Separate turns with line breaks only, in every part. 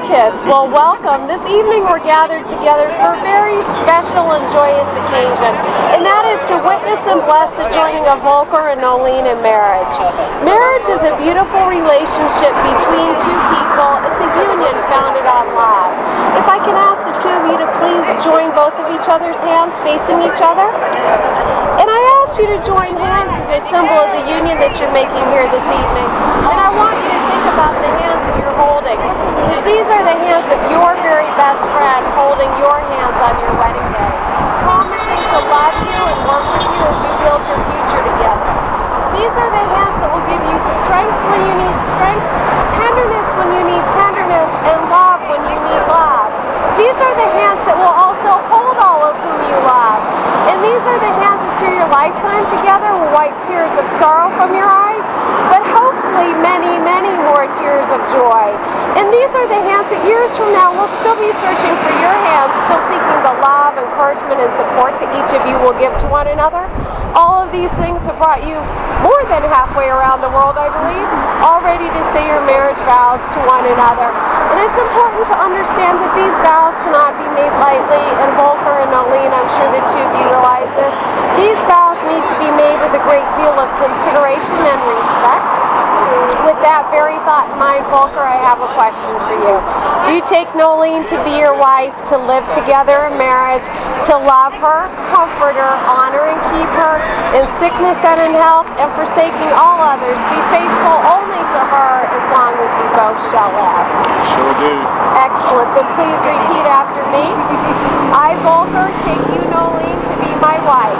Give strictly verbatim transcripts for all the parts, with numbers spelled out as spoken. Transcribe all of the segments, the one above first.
kiss. Well, welcome. This evening we're gathered together for a very special and joyous occasion, and that is to witness and bless the joining of Volker and Nolene in marriage. Marriage is a beautiful relationship between two people. It's a union founded on love. If I can ask the two of you to please join both of each other's hands facing each other. And I ask you to join hands as a symbol of the union that you're making here this evening. And I want you to think about the hands that you're holding, because these are the hands of your very best friend holding your hands on your wedding day, promising to love you and work with you as you build your future together. These are the hands that will give you strength when you need strength, tenderness when you need tenderness, and love when you need love. These are the hands that will also hold all of whom you love. And these are the hands that through your lifetime together will wipe tears of sorrow from your eyes, but hopefully many, many more tears of joy. And these are the hands that years from now will still be searching for your hands, still seeking the love, encouragement, and support that each of you will give to one another. All of these things have brought you more than halfway around the world, I believe, all ready to say your marriage vows to one another. And it's important to understand that these vows cannot be made lightly, and Volker and Nolene, I'm sure the two of you realize this, these vows need to be made with a great deal of consideration and respect. With that very thought in mind, Volker, I have a question for you. Do you take Nolene to be your wife, to live together in marriage, to love her, comfort her, honor and keep her in sickness and in health, and forsaking all others, be faithful only to her as long as you both shall live?
Sure do.
Excellent. Then please repeat after me. I, Volker, take you, Nolene, to be my wife.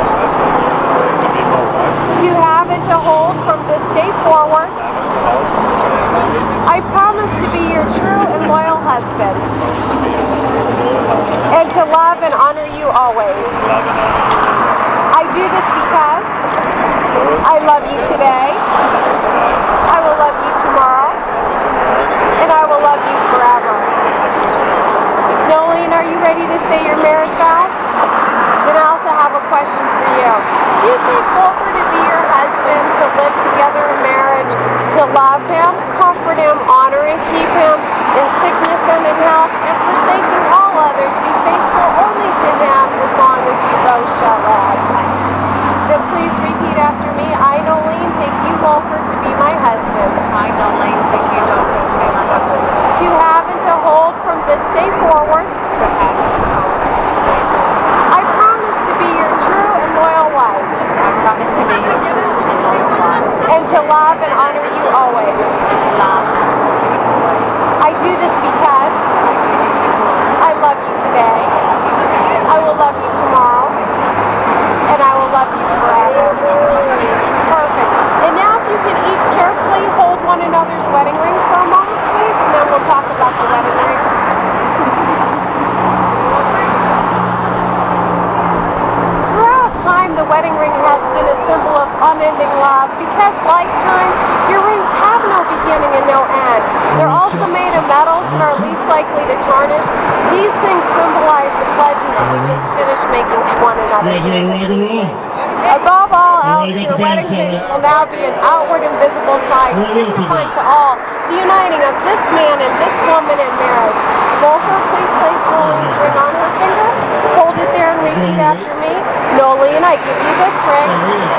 To have and to hold from this day forward. I promise to be your true and loyal husband. And to love and honor you always. I do this because I love you today. I will love you tomorrow. And I will love you forever. Nolene, are you ready to say your marriage vows? Then I also have a question for you. Do you take Volker to be your husband, to live together in marriage, to love him, comfort him, honor and keep him in sickness and in health, and forsaking all others, be faithful only to him as long as you both shall live? Then please repeat after me. I, Nolene, take you, Volker, to be my husband.
I, Nolene, take you, Volker, to be my husband.
To have and to hold from this day forward.
To have and to hold from this day forward.
I promise to be your true and loyal wife.
I promise to be your true and loyal wife.
And to love and honor you always.
And to love and to honor you always.
I do this because
I do this because
I love you today.
I love you today.
I will love you tomorrow.
I will love you tomorrow.
And I will love you forever. Perfect. And now if you can each carefully hold one another's wedding ring for a moment, please, and then we'll talk about the wedding rings. Throughout time, the wedding ring has been a symbol of unending love, because like time, your rings have no beginning and no end. They're also made of metals and are least likely to tarnish. These things symbolize the pledges that we just finished making to one another. Above all else, your wedding rings will now be an outward and visible sign, signifying to all the uniting of this man and this woman in marriage. Volker, please place Nolene's ring on her finger. Hold it there and repeat after me. Nolene, I give you this ring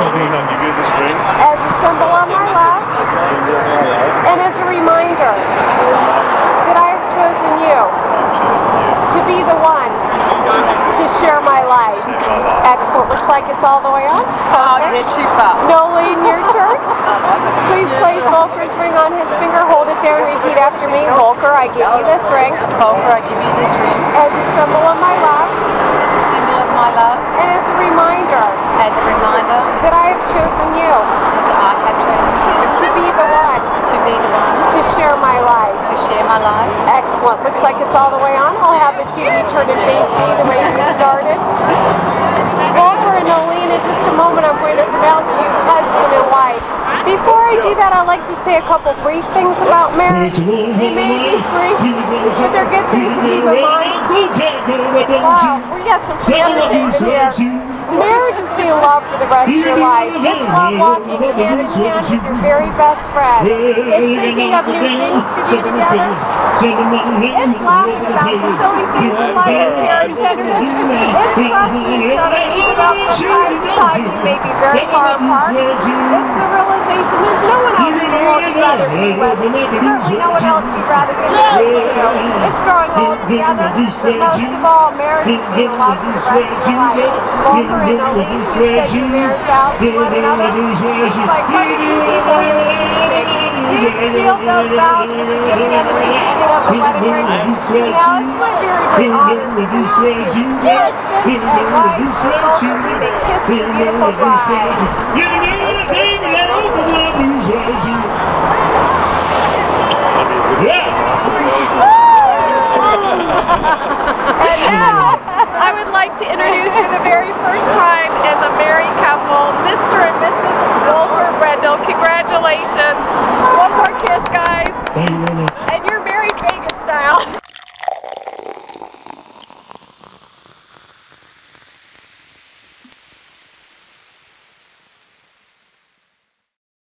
as a symbol of my love and as a reminder that I have chosen you to be the one to share my life. Excellent. Looks like it's all the way on. Nolene, your turn. Please place Volker's ring on his finger. Hold it there and repeat after me. Volker, I give you this ring.
Volker, I give you this ring
as a symbol of my love.
as a symbol of my love.
And as a reminder
As a reminder
that I have chosen you
that I have chosen you
to be the one
to be the one
to share my life.
to share my life.
Excellent. Looks like it's all the way on. I'll have the two of you turn and face me the way we started. Volker and Nolene, in just a moment I'm going to pronounce you husband and wife. Before I do that, I'd like to say a couple brief things about marriage. They may be brief, but they're good things to keep in mind. Wow, we got some family here. marriage is being loved for the rest of your life. It's love walking hand in hand with your very best friend. It's thinking of new things to do together. It's laughing about the silly things in life and care and tenderness. It's trusting each other even though from time to time we may be very far apart. It's the realization there's no one else in the world you'd rather be with. Certainly no one else you'd rather be married to. It's growing old together, but most of all, marriage is being loved for the rest of your life. Volker and Nolene, you said your marriage vows to one another. It's like quite a few people here this evening. You sealed those vows with the giving and the receiving of the wedding ring. So now it's my very great honor to introduce you, your husband and wife, Volker. You may kiss your beautiful bride.
You knew the thing that opened my blues was you. Yeah.
And now, I would like to introduce for the very first time as a married couple